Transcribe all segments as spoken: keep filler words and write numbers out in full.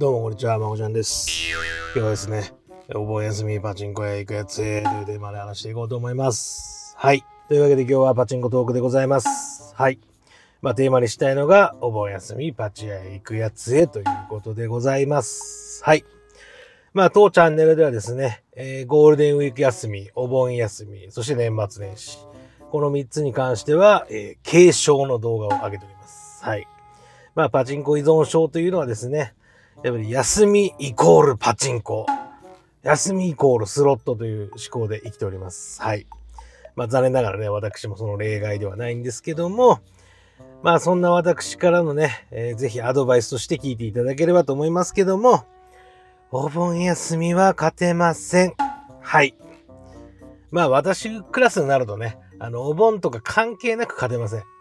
どうもこんにちは、まこちゃんです。今日はですね、お盆休みパチンコ屋行くやつへというテーマで話していこうと思います。はい。というわけで今日はパチンコトークでございます。はい。まあテーマにしたいのが、お盆休みパチ屋へ行くやつへということでございます。はい。まあ当チャンネルではですね、えー、ゴールデンウィーク休み、お盆休み、そして年末年始。このみっつに関しては、えー、継承の動画を上げております。はい。まあパチンコ依存症というのはですね、やっぱり休みイコールパチンコ。休みイコールスロットという思考で生きております。はい。まあ残念ながらね、私もその例外ではないんですけども、まあそんな私からのね、えー、ぜひアドバイスとして聞いていただければと思いますけども、お盆休みは勝てません。はい。まあ私クラスになるとね、あの、お盆とか関係なく勝てません。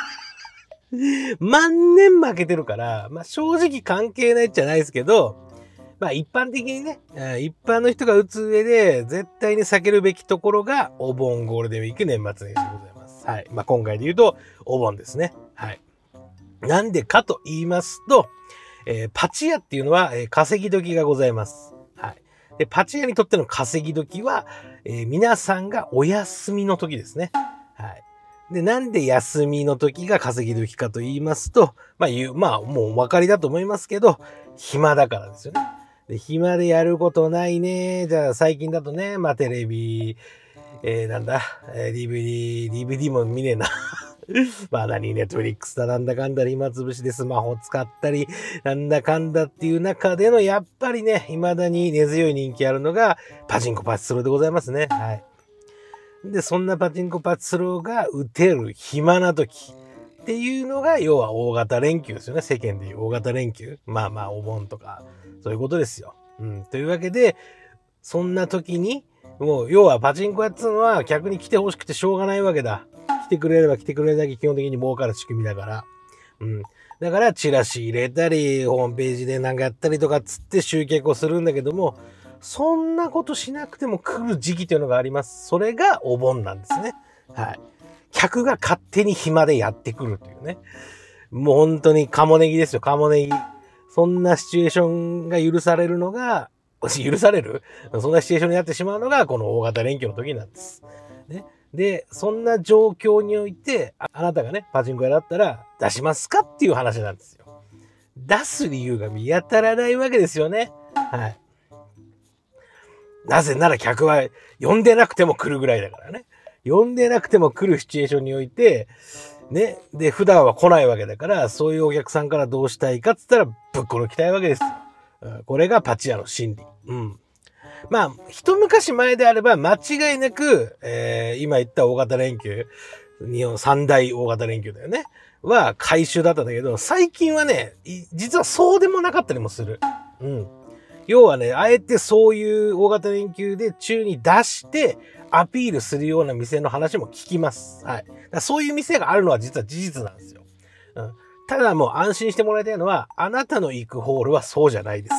万年負けてるから、まあ正直関係ないじゃないですけど、まあ一般的にね、一般の人が打つ上で絶対に避けるべきところがお盆、ゴールデンウィーク、年末年始でございます。はい。まあ今回で言うとお盆ですね。はい。なんでかと言いますと、えー、パチ屋っていうのは、えー、稼ぎ時がございます。はい。で、パチ屋にとっての稼ぎ時は、えー、皆さんがお休みの時ですね。はい。で、なんで休みの時が稼ぎ時かと言いますと、まあ言う、まあもうお分かりだと思いますけど、暇だからですよね。で、暇でやることないね。じゃあ最近だとね、まあテレビ、えー、なんだ、えー、ディーブイディー、ディーブイディー も見ねえな。まあ何、ネットフリックスだなんだかんだで暇つぶしでスマホ使ったり、なんだかんだっていう中での、やっぱりね、未だに根強い人気あるのが、パチンコパチスロでございますね。はい。で、そんなパチンコパチスロが打てる暇な時っていうのが、要は大型連休ですよね。世間でいう大型連休。まあまあ、お盆とか、そういうことですよ。うん。というわけで、そんな時に、もう、要はパチンコやっつうのは客に来てほしくてしょうがないわけだ。来てくれれば来てくれるだけ基本的に儲かる仕組みだから。うん。だから、チラシ入れたり、ホームページでなんかやったりとかつって集客をするんだけども、そんなことしなくても来る時期というのがあります。それがお盆なんですね。はい。客が勝手に暇でやってくるというね。もう本当にカモネギですよ、カモネギ。そんなシチュエーションが許されるのが、許されるそんなシチュエーションになってしまうのが、この大型連休の時なんです。ね。で、そんな状況において、あ、あなたがね、パチンコ屋だったら出しますかっていう話なんですよ。出す理由が見当たらないわけですよね。はい。なぜなら客は呼んでなくても来るぐらいだからね。呼んでなくても来るシチュエーションにおいて、ね。で、普段は来ないわけだから、そういうお客さんからどうしたいかって言ったら、ぶっこ抜きたいわけですよ。これがパチ屋の心理。うん。まあ、一昔前であれば間違いなく、えー、今言った大型連休、日本三大大型連休だよね。は回収だったんだけど、最近はね、実はそうでもなかったりもする。うん。要はね、あえてそういう大型連休で中に出してアピールするような店の話も聞きます。はい。だそういう店があるのは実は事実なんですよ。うん。ただもう安心してもらいたいのは、あなたの行くホールはそうじゃないです。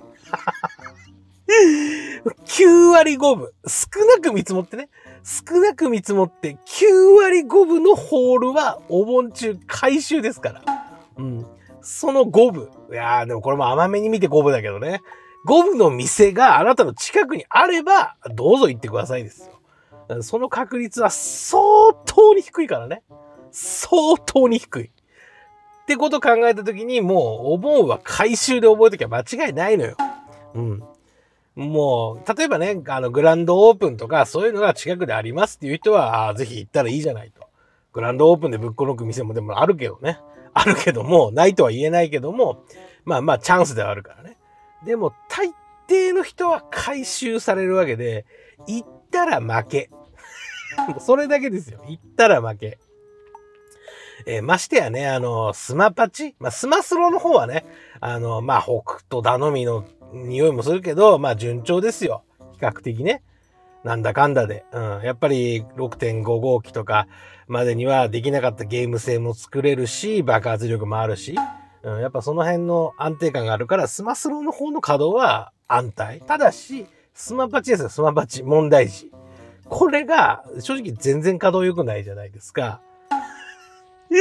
きゅうわりごぶ。少なく見積もってね。少なく見積もってきゅうわりごぶのホールはお盆中回収ですから。うん。そのごぶ。いやーでもこれも甘めに見てごぶだけどね。ごぶの店があなたの近くにあれば、どうぞ行ってくださいですよ。その確率は相当に低いからね。相当に低い。ってことを考えたときに、もうお盆は回収で覚えときゃ間違いないのよ。うん。もう、例えばね、あの、グランドオープンとか、そういうのが近くでありますっていう人は、あぜひ行ったらいいじゃないと。グランドオープンでぶっこ抜く店もでもあるけどね。あるけども、ないとは言えないけども、まあまあ、チャンスではあるからね。でも、大抵の人は回収されるわけで、行ったら負け。それだけですよ。行ったら負け。えー、ましてやね、あの、スマパチまあ、スマスロの方はね、あの、まあ、北斗頼みの匂いもするけど、まあ、順調ですよ。比較的ね。なんだかんだで。うん。やっぱり ろくてんご 号機とかまでにはできなかったゲーム性も作れるし、爆発力もあるし、うん。やっぱその辺の安定感があるから、スマスロの方の稼働は安泰。ただし、スマパチですよ、スマパチ。問題児。これが、正直全然稼働良くないじゃないですか。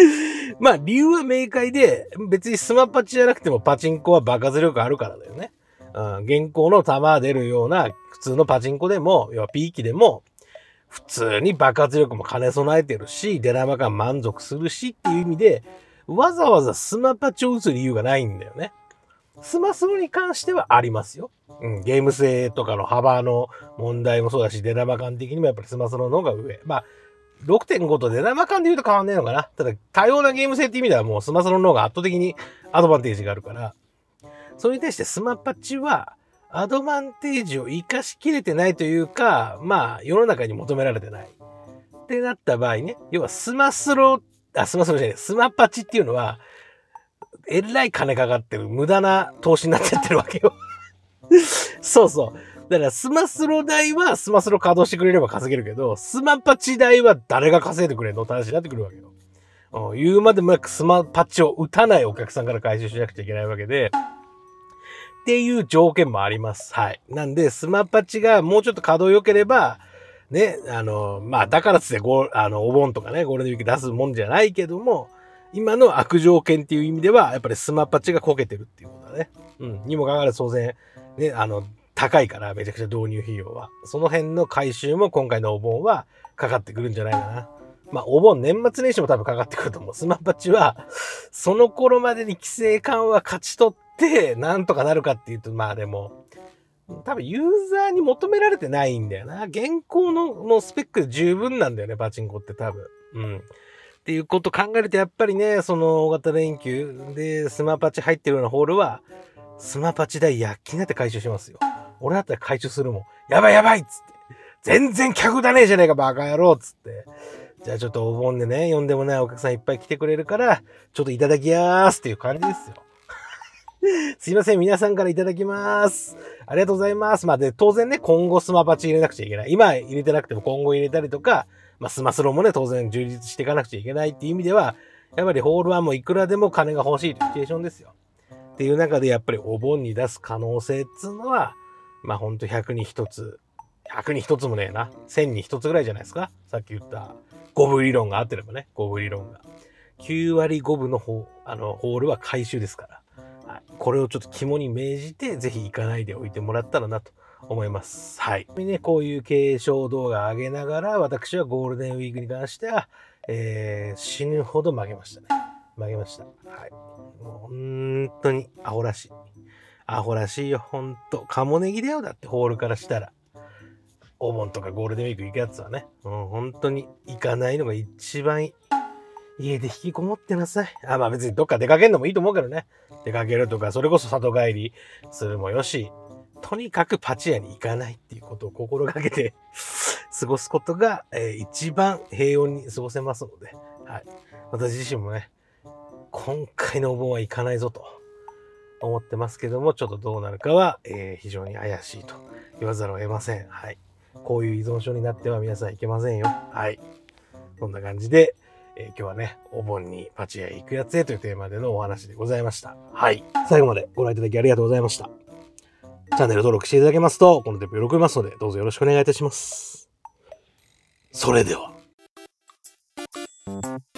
まあ理由は明快で、別にスマパチじゃなくてもパチンコは爆発力あるからだよね。うん、現行の弾出るような普通のパチンコでも、要はピー機でも、普通に爆発力も兼ね備えてるし、出玉感満足するしっていう意味で、わざわざスマパチを打つ理由がないんだよね。スマスロに関してはありますよ。うん、ゲーム性とかの幅の問題もそうだし、出玉感的にもやっぱりスマスロの方が上。まあ、ろくてんご と出玉感で言うと変わんねえのかな。ただ、多様なゲーム性って意味ではもうスマスロの方が圧倒的にアドバンテージがあるから、それに対してスマパチは、アドバンテージを活かしきれてないというか、まあ、世の中に求められてない。ってなった場合ね、要はスマスロ、あ、スマスロじゃない、スマパチっていうのは、えらい金かかってる無駄な投資になっちゃってるわけよ。そうそう。だからスマスロ代はスマスロ稼働してくれれば稼げるけど、スマパチ代は誰が稼いでくれんのって話になってくるわけよ。うん、言うまでもなくスマパチを打たないお客さんから回収しなくちゃいけないわけで、っていう条件もあります。はい。なんで、スマパチがもうちょっと稼働良ければ、ね、あの、まあ、だからつってゴあの、お盆とかね、ゴールデンウィーク出すもんじゃないけども、今の悪条件っていう意味では、やっぱりスマパチがこけてるっていうことだね。うん。にもかかわらず当然、ね、あの、高いからめちゃくちゃ導入費用は。その辺の回収も今回のお盆はかかってくるんじゃないかな。まあ、お盆年末年始も多分かかってくると思う。スマパチは、その頃までに規制緩和勝ち取って、なんとかなるかっていうと、まあでも、多分ユーザーに求められてないんだよな。現行ののスペックで十分なんだよね、パチンコって多分。うん。っていうこと考えると、やっぱりね、その大型連休でスマパチ入ってるようなホールは、スマパチ代躍起になって回収しますよ。俺だったら回収するもん。やばいやばいっつって。全然客だねえじゃねえかバカ野郎っつって。じゃあちょっとお盆でね、呼んでもないお客さんいっぱい来てくれるから、ちょっといただきやーすっていう感じですよ。すいません、皆さんからいただきます。ありがとうございます。まあで、当然ね、今後スマパチ入れなくちゃいけない。今入れてなくても今後入れたりとか、まあスマスロもね、当然充実していかなくちゃいけないっていう意味では、やっぱりホールはもういくらでも金が欲しいというシチュエーションですよ。っていう中でやっぱりお盆に出す可能性っつうのは、まあほんとひゃくにひとつ、ひゃくにひとつもねえな。せんにひとつぐらいじゃないですか。さっき言ったごぶ理論が合ってればね、ごぶ理論が。きゅうわりごぶのホあのホールは回収ですから。はい、これをちょっと肝に銘じて、ぜひ行かないでおいてもらったらなと思います。はい。ね、こういう継承動画上げながら、私はゴールデンウィークに関しては、えー、死ぬほど曲げましたね。曲げました。はい。もう本当にアホらしい。アホらしいよ、ほんと。カモネギだよ、だってホールからしたら。お盆とかゴールデンウィーク行くやつはね。うん、本当に行かないのが一番いい。家で引きこもってなさい。あ、まあ別にどっか出かけるのもいいと思うけどね。出かけるとか、それこそ里帰りするもよし、とにかくパチ屋に行かないっていうことを心がけて過ごすことが、えー、一番平穏に過ごせますので、はい。私自身もね、今回のお盆は行かないぞと思ってますけども、ちょっとどうなるかは、えー、非常に怪しいと言わざるを得ません。はい。こういう依存症になっては皆さんいけませんよ。はい。こんな感じで、えー、今日はね、お盆にパチ屋へ行くやつへというテーマでのお話でございました。はい。最後までご覧いただきありがとうございました。チャンネル登録していただけますと、このテープ喜びますので、どうぞよろしくお願いいたします。それでは。